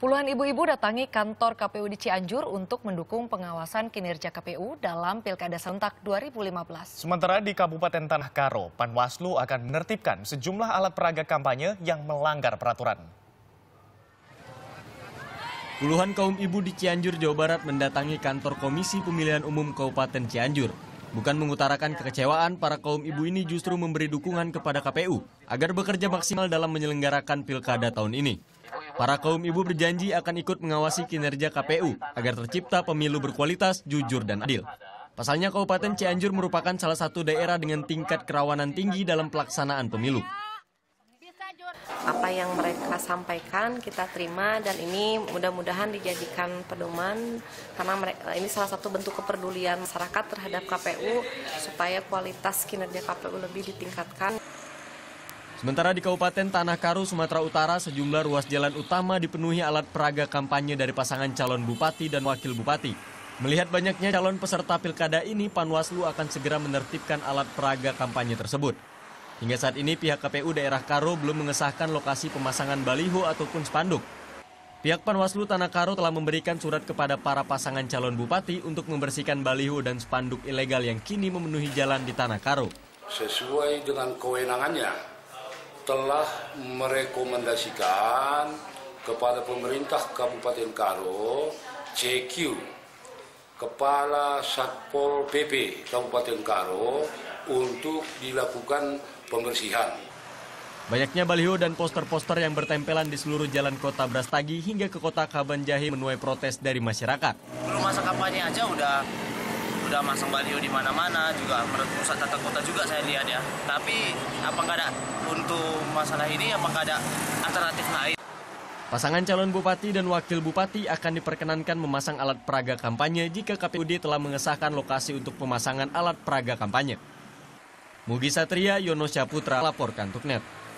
Puluhan ibu-ibu datangi kantor KPU di Cianjur untuk mendukung pengawasan kinerja KPU dalam Pilkada Serentak 2015. Sementara di Kabupaten Tanah Karo, Panwaslu akan menertibkan sejumlah alat peraga kampanye yang melanggar peraturan. Puluhan kaum ibu di Cianjur, Jawa Barat mendatangi kantor Komisi Pemilihan Umum Kabupaten Cianjur. Bukan mengutarakan kekecewaan, para kaum ibu ini justru memberi dukungan kepada KPU agar bekerja maksimal dalam menyelenggarakan Pilkada tahun ini. Para kaum ibu berjanji akan ikut mengawasi kinerja KPU agar tercipta pemilu berkualitas, jujur, dan adil. Pasalnya Kabupaten Cianjur merupakan salah satu daerah dengan tingkat kerawanan tinggi dalam pelaksanaan pemilu. Apa yang mereka sampaikan kita terima dan ini mudah-mudahan dijadikan pedoman karena ini salah satu bentuk kepedulian masyarakat terhadap KPU supaya kualitas kinerja KPU lebih ditingkatkan. Sementara di Kabupaten Tanah Karo, Sumatera Utara, sejumlah ruas jalan utama dipenuhi alat peraga kampanye dari pasangan calon bupati dan wakil bupati. Melihat banyaknya calon peserta pilkada ini, Panwaslu akan segera menertibkan alat peraga kampanye tersebut. Hingga saat ini pihak KPU daerah Karo belum mengesahkan lokasi pemasangan baliho ataupun spanduk. Pihak Panwaslu Tanah Karo telah memberikan surat kepada para pasangan calon bupati untuk membersihkan baliho dan spanduk ilegal yang kini memenuhi jalan di Tanah Karo. Sesuai dengan kewenangannya, telah merekomendasikan kepada pemerintah Kabupaten Karo, CQ, Kepala Satpol PP Kabupaten Karo untuk dilakukan pembersihan. Banyaknya baliho dan poster-poster yang bertempelan di seluruh jalan kota Brastagi hingga ke kota Kabanjahe menuai protes dari masyarakat. Belum masa kampanye aja udah masang baliho di mana-mana, juga menurut pusat tata kota juga saya lihat ya. Tapi apa nggak ada untuk masalah ini, apa nggak ada alternatif lain? Pasangan calon bupati dan wakil bupati akan diperkenankan memasang alat peraga kampanye jika KPUD telah mengesahkan lokasi untuk pemasangan alat peraga kampanye. Mugi Satria, Yono Syaputra, laporkan untuk NET.